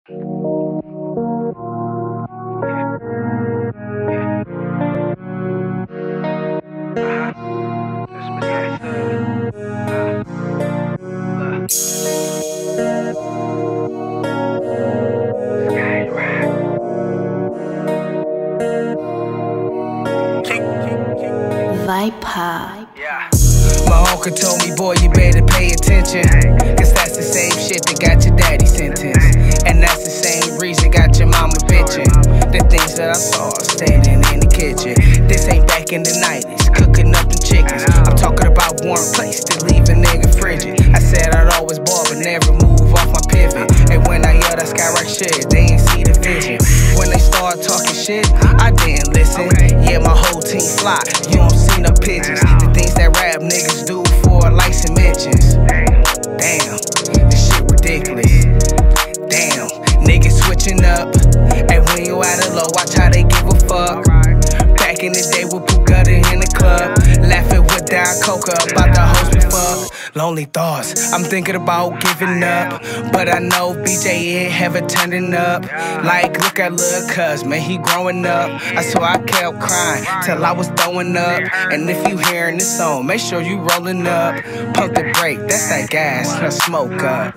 Viper. My uncle told me, boy, you better pay attention, cause that's the same shit that got your daddy sentenced. And that's the same reason got your mama bitching. The things that I saw standing in the kitchen. This ain't back in the 90s, cooking up them chickens. I'm talking about warm place that leave a nigga frigid. I said I'd always ball but never move off my pivot. And when I yelled that Skyrock shit, they ain't see the vision. When they start talking shit, I didn't listen. Yeah, my whole team fly, you don't see no pigeons. The things that rap niggas do for likes and mentions. Damn, this shit ridiculous. Damn, niggas switching up. And when you out of low, watch how they give a fuck. Back in the day with Bugatti in the club, laughing with Diet Coca about the hoes we fuck. Lonely thoughts, I'm thinking about giving up, but I know BJ ain't ever turning up. Like, look at Lil' Cuz, man, he growing up. I swear I kept crying till I was throwing up. And if you hearing this song, make sure you rolling up. Pump the brake, that's that gas, now smoke up.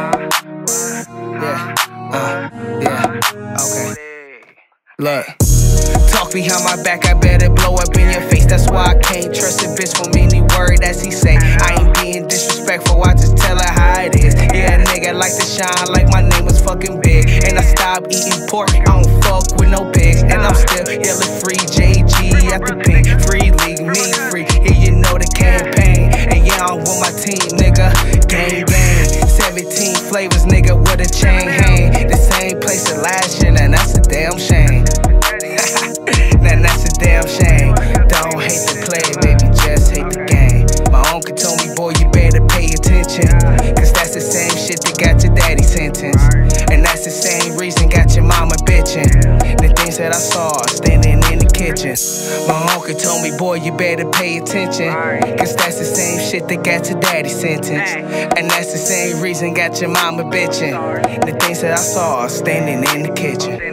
Yeah, okay. Look, talk behind my back, I better blow up in your face. That's why I can't trust a bitch from any word as he say. I ain't being disrespectful, I just tell her how it is. Yeah, a nigga like to shine like my name was fucking big. And I stopped eating pork, I don't fuck with no pigs. And I'm still yelling free JG at the pen. Free league, me free, yeah, you know the campaign. And yeah, I'm with my team, nigga, gang gang. 17 flavors, nigga, with a chain hang. The same place as last year, now that's a damn shame. Now that's a damn shame. Don't hate the play, baby, just hate the game. My uncle told me, boy, you better pay attention, cause that's the same shit that got your daddy sentenced. And that's the same reason got your mama bitching. The things that I saw standing in the kitchen. My uncle told me, boy, you better pay attention, cause that's the same shit that got your daddy sentenced. And that's the same reason got your mama bitching. The things that I saw standing in the kitchen.